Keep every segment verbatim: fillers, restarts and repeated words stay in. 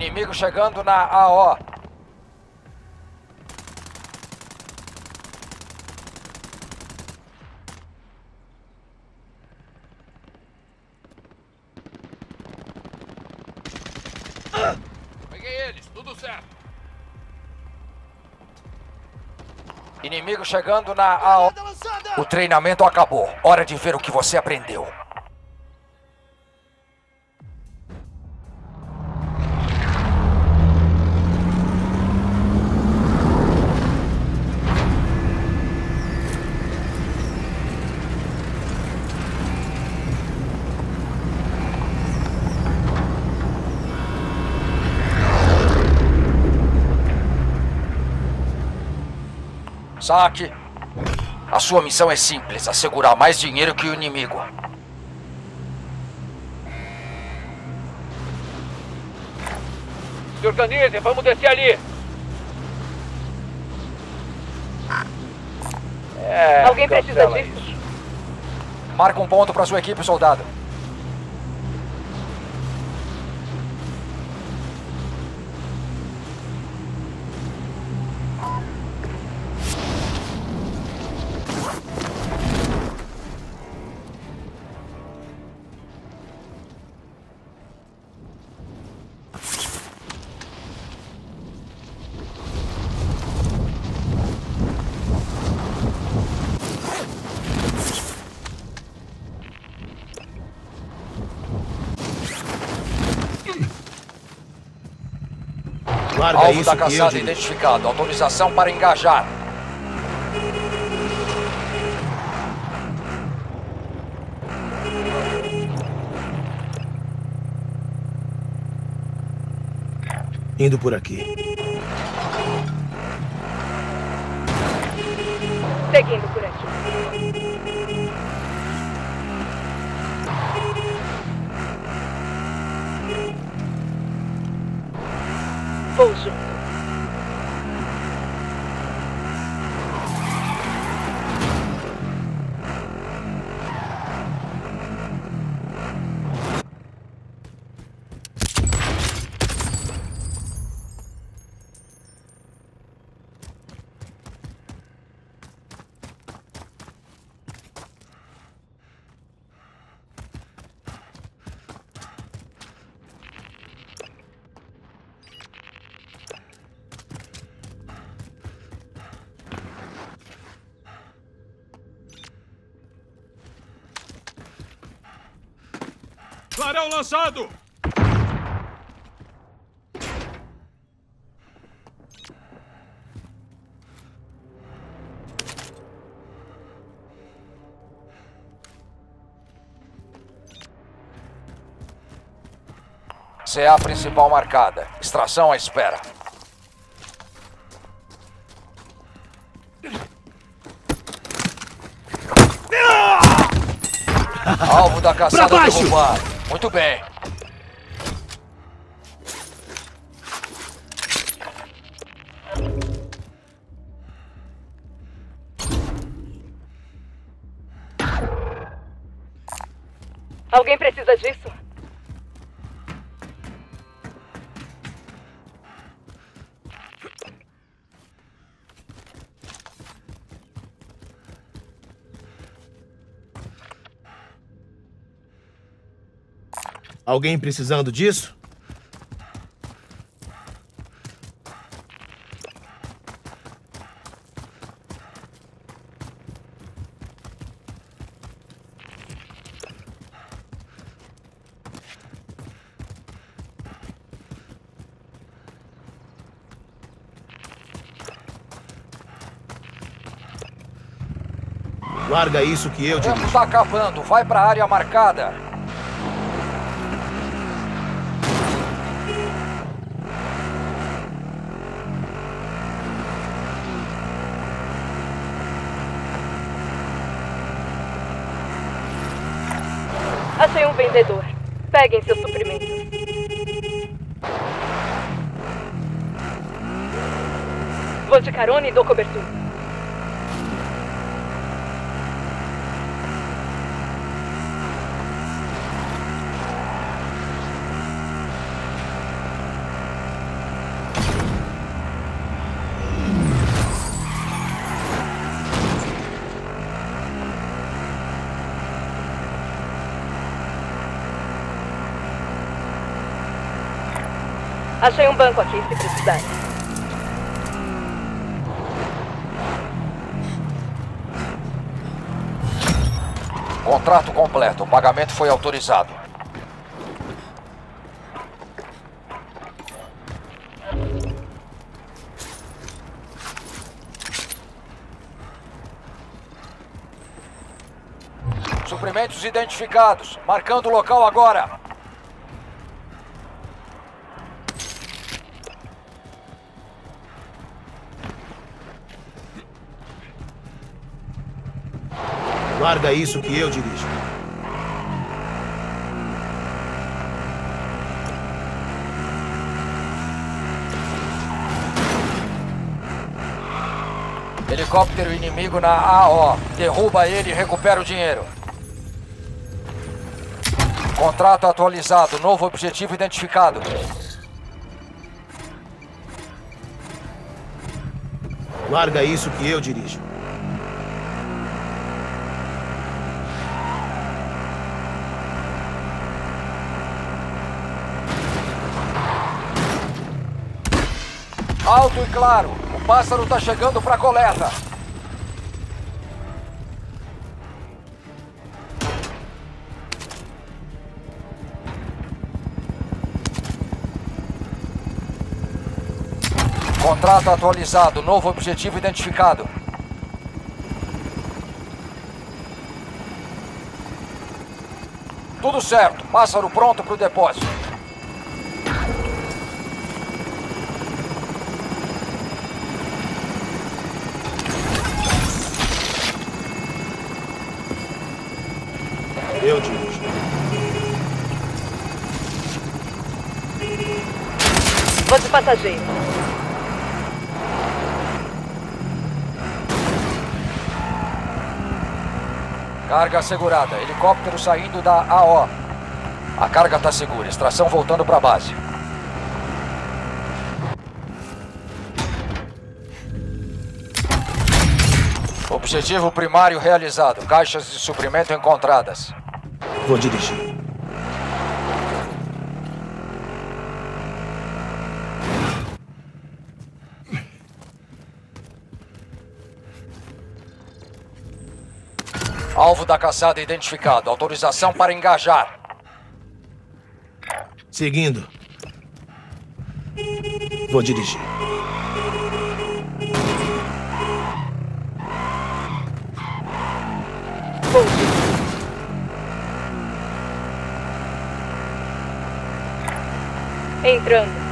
Inimigo chegando na A O. Peguei eles, tudo certo. Inimigo chegando na A O. O treinamento acabou. Hora de ver o que você aprendeu. Saque. A sua missão é simples, assegurar mais dinheiro que o inimigo. Se organizem, vamos descer ali. É, Alguém precisa disso? Isso. Marca um ponto para sua equipe, soldado. Larga Alvo isso da que eu caçada digo. identificado. Autorização para engajar. Indo por aqui. Seguindo por aqui. Vou junto. Clarão lançado! C A principal marcada. Extração à espera. Alvo da caçada derrubado. Muito bem. Alguém precisa disso? Alguém precisando disso? Larga isso que eu O tempo dirijo. está acabando. Vai para a área marcada. Achei um vendedor. Peguem seus suprimentos. Vou de carona e dou cobertura. Achei um banco aqui, se precisar. Contrato completo. O pagamento foi autorizado. Suprimentos identificados. Marcando o local agora. Larga isso que eu dirijo. Helicóptero inimigo na A O. Derruba ele e recupera o dinheiro. Contrato atualizado. Novo objetivo identificado. Larga isso que eu dirijo. Alto e claro. O pássaro tá chegando pra coleta. Contrato atualizado. Novo objetivo identificado. Tudo certo. Pássaro pronto pro depósito. Eu dirijo. Vou de passageiro. Carga assegurada. Helicóptero saindo da A O. A carga tá segura. Extração voltando pra base. Objetivo primário realizado. Caixas de suprimento encontradas. Vou dirigir. Alvo da caçada identificado. Autorização para engajar. Seguindo. Vou dirigir. Entrando.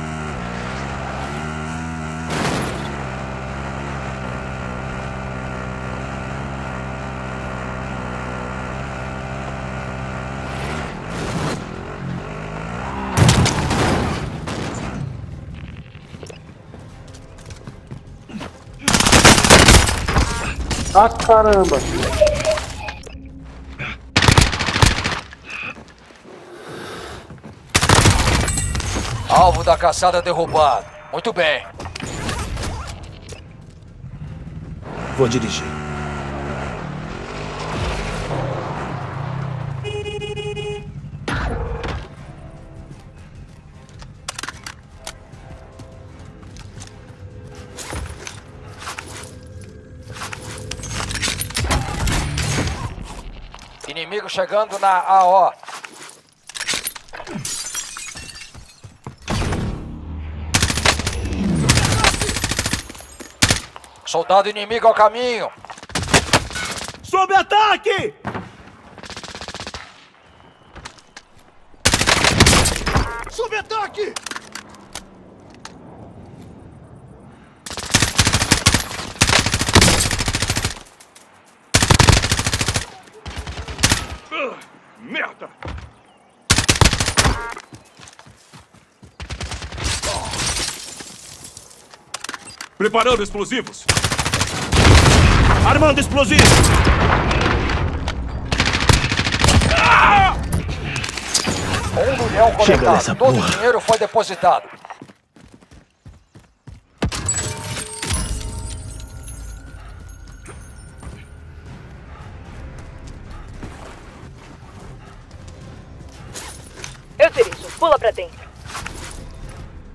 Ah, caramba! Alvo da caçada derrubado. Muito bem. Vou dirigir. Inimigo chegando na A O. Soldado inimigo ao caminho. Sob ataque! Sob ataque! Uh, merda! Preparando explosivos. Armando explosivo! Um milhão Chega coletado. dessa Todo o porra. dinheiro foi depositado. Eu dirijo. Pula pra dentro.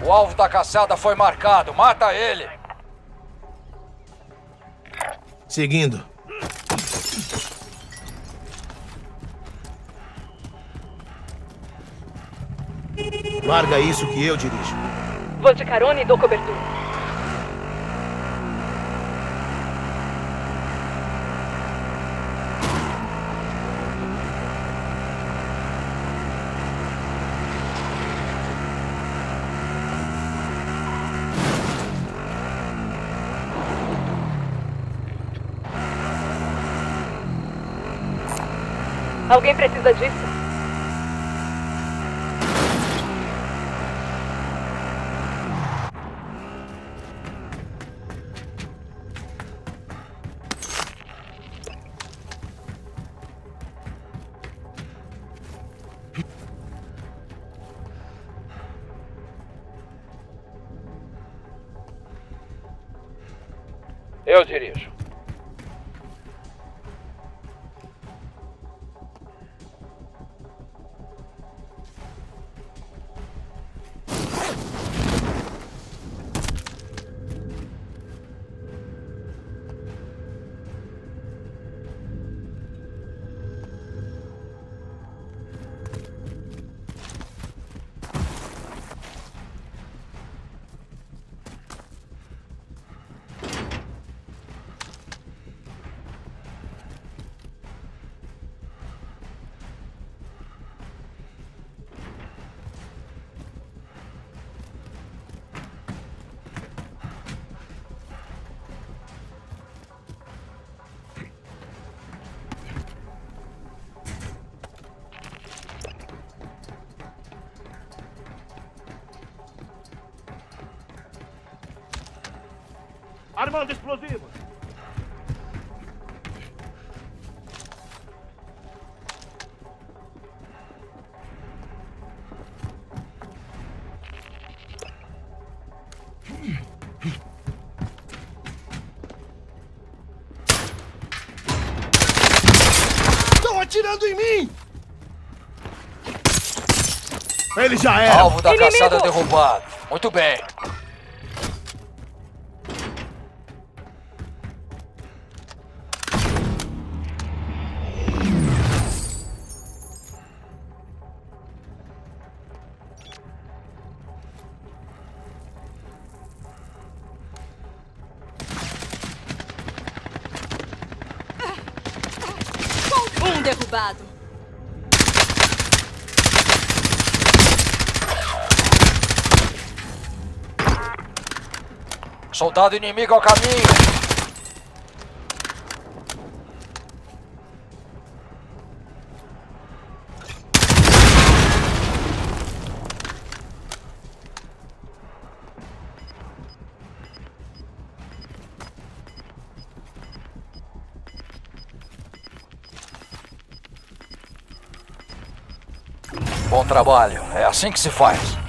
O alvo da caçada foi marcado. Mata ele. Seguindo. Larga isso que eu dirijo. Vou de carona e dou cobertura. Alguém precisa disso? Eu dirijo. Armando explosivos! Estão atirando em mim! Ele já era! Alvo da Inimigo! caçada derrubado. Muito bem. Um derrubado. Soldado inimigo ao caminho. Bom trabalho. É assim que se faz.